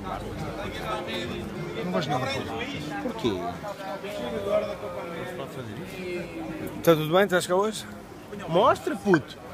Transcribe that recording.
Não vais nada, pô. Porquê? Está tudo bem? Estás cá hoje? Mostra, puto!